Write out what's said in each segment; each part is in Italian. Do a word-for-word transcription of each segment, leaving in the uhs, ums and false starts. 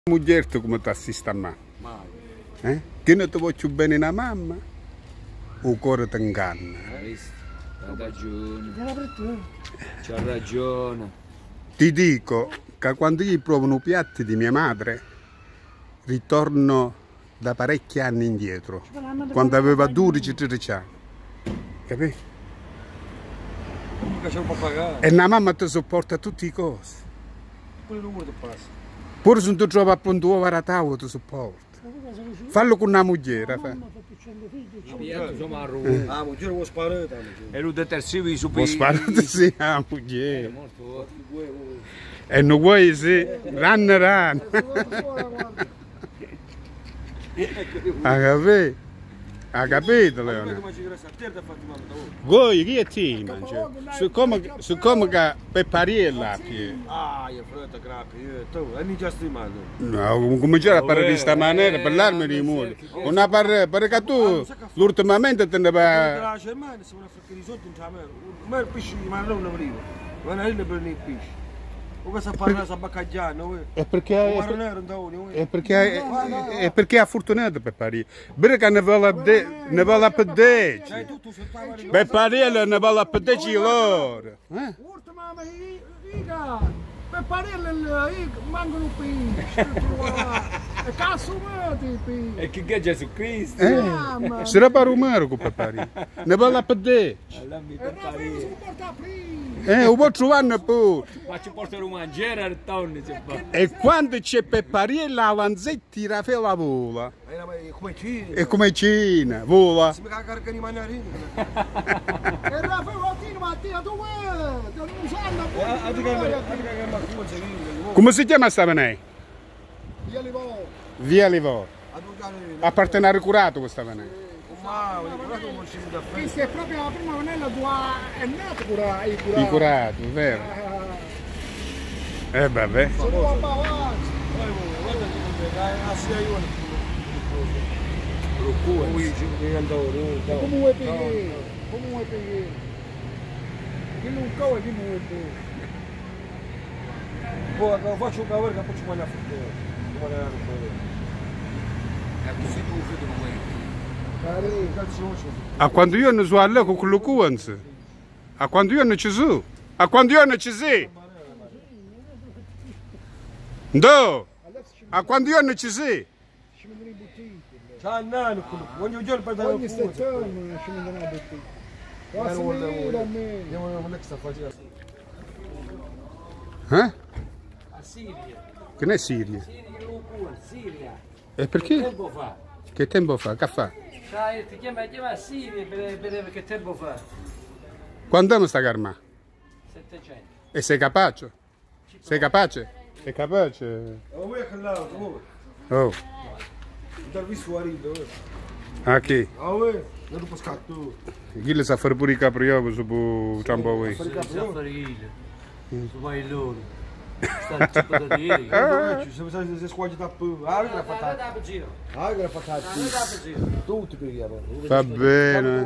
Moglie come ti assiste a me? Mai. Eh? Che non ti voglio bene una mamma? O cuore ti inganna? Hai visto? Ha ragione. C'ha ragione. Ti dico che quando io provo i piatti di mia madre, ritorno da parecchi anni indietro, quando aveva dodici tredici anni. Capì? Comunque c'è un pappagallo. E una mamma ti sopporta tutte le cose. Pure lui ti passa. Pure se non ti trovi appunto uova a tavola ti sopporta. Fallo con una moglie. Fa. Insomma, la moglie vuole sparare. E lui detersivo su Può sparare sì la moglie. E non vuoi sì, ranno ranno. Ha capito? Ha capito Leone? Voi chi è ti mangia? Siccome, siccome che per pariella Ah, io fretta grappi, io tu, e mi già stimato. no, cominciare a parlare di questa maniera, parlarmi di muore. Non parla, perché tu ultimamente te ne vai. La Germania si vuole fare i soldi in Germania. Ma il pesce ma non prima. Ma non è per il pesce. O cosa parla sa baccaggiano, È perché Ma non era un daone, è perché è perché è fortunato per parire. Perché ne vuole ne vuole per te. C'hai tutto sul tavolo. Per parire ne vuole per te loro. Eh? Urtima ma iga, per parere mancano pesci, e cazzo mati pesci. E che è Gesù Cristo? Eh? Sarà per umano che per parire. Ne vuole per te. Allora E non mi si porta prima. Eh, lo può trovare pure. Ma ci portano un mangiare al tonno, c'è fa. E quando c'è per parire la Vanzetti Raffaella vola. Come ci? E come Cina, vola. Si mi carica di mangiare. E Raffaele Martino Mattia, tu vuoi? Non sanno, Come si chiama sta venè? via li vuoi. Via Livò. Appartiene curato questa venè. Ma, guardate come ci da fare. Questa è proprio la prima vanella tua, è nata cura, è Di curato, vero? Eh vabbè. Sono a Bavazzi. Guarda che dai, assia io. Lui ci viene andare, Come vuoi pagare? Come vuoi pagare? Che non cava, che non vuoi pagare? Poi faccio un cavolo che poi ci mangia a fare. Come ne hanno È così tu fai come vuoi. A quando io non so allora con quello cuanzo. A quando io non ci sono. A quando io non ci sei. No. A quando io non ci sei. C'ha il nano, ogni giorno per dare Ogni un stagione ci vengono a bottega. Quasi lì da me. Andiamo a vedere che sta facendo. Eh? A Siria. Che non è Siria? Siria lo cuore, Siria. E perché? Tempo fa. Che tempo fa? Che fa? Sai, ti chiama, chiama a Siria per vedere che tempo fa. Quando andiamo sta garma? settecento. E sei capace? Sei capace? Sei capace? Oh, vuoi che là, come? Oh. Non visto fuori, dove? A chi? Ah, vuoi? Non lo posso scatto. Chi le sa fare pure i caprioli su bu trampo voi? Su vai loro. Sta tipo da dire. Se mi si squaglia da pu. Ah, che la fatta. Ah, che la fatta. Tutti per via. Va bene.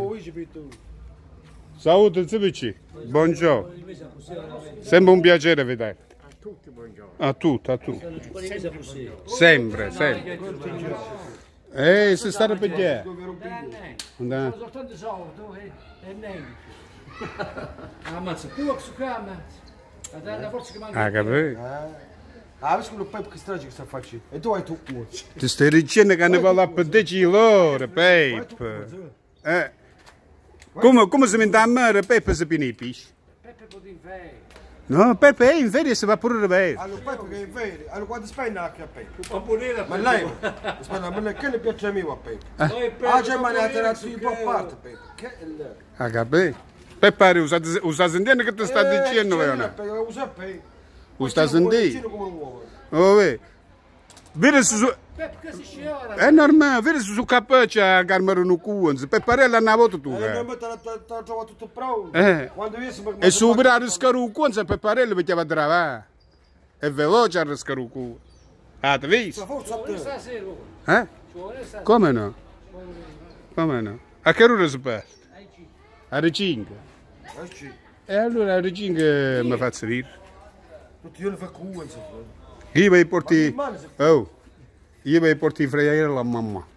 Salute Zivici. Buongiorno. Sempre un piacere vedere. A tutti buongiorno. A tutti, a tutti. Sempre, sempre. Eh, sei stato per te? Sono soltanto soldi, e niente. Ammazza, tu a su camera. Ah, capito? Ah, vedi quello Pepe che strage che sta facendo. E tu hai tu uno. Ti stai dicendo che ne va a per te loro, Pepe. Eh. Come, come si mette a mare, Pepe si pieni i pesci? Peppe può in ferie. No, Pepe è in ferie e si va pure a vedere. Allora Pepe che è in ferie, allora quando spende anche a Pepe. Ma lei, aspetta, ma lei che ne piace a me a Pepe? Ah, c'è ma ne ha tirato un po' a parte Pepe. Che è lei? Ah, capito? Pepe, usa sentendo che ti sta dicendo, Leonardo? Usa Pepe. Usa sentendo? Come un uovo. Oh, vedi? Vedi su... Peppe che si sciora. È normale, vedi su capace a carmare un cuonzo. Pepe è una volta tu. E non Eh. mi te l'ha trovato tutto pronto. Eh. Quando viene si E su per riscare un cuonzo, Pepe lo metteva a trovare. È veloce a riscare un cuonzo. Ah, ti visto? forza a te. Stasera. Eh? Come no? Come no? A che ora si parte? Alle cinque. Eh sì. E allora alle cinque mi fa salire. Tutti io ne fa cuore. Io vi porti... Oh, io vi porti freire a mamma.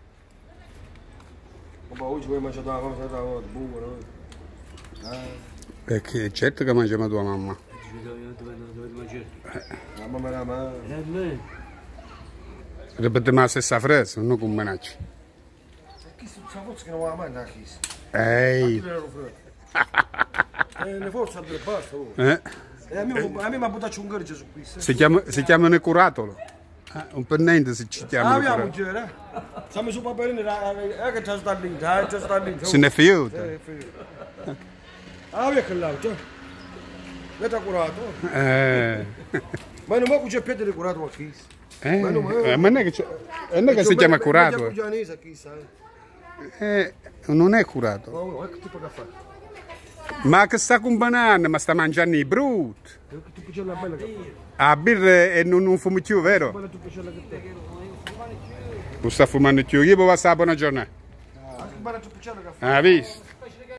Ma oggi vuoi mangiare la mamma, la buona. Perché certo che mangiamo tua mamma. La mamma era ma. Ripetiamo la stessa frase, non come menacci. Chi si sa forse che non va a mangiare chi? Ehi. Ne forza del basta. Eh? E a me mi ha buttato un garge su qui. Si chiama, si chiama Necuratolo. Eh, un per niente si ci chiama Ah, abbiamo Necuratolo. girato. Siamo su paperino, è che c'è sta lì, c'è sta lì. Se ne fiuta. Ah, via che l'altro. L'hai curato? Eh. Ma non c'è piede curato a chi? Eh, eh, ma non è che, c'è- non è che si chiama curato. Eh, non è curato. Oh, che tipo che fa? Ma che sta con banane, ma sta mangiando i brutti. Che tipo c'è la bella che A birra e non, non fumi più, fa? vero? Bella tipo c'è la che Non sta fumando più. Io vi buona giornata. fa? Che bella tipo c'è la che fa? Ha visto?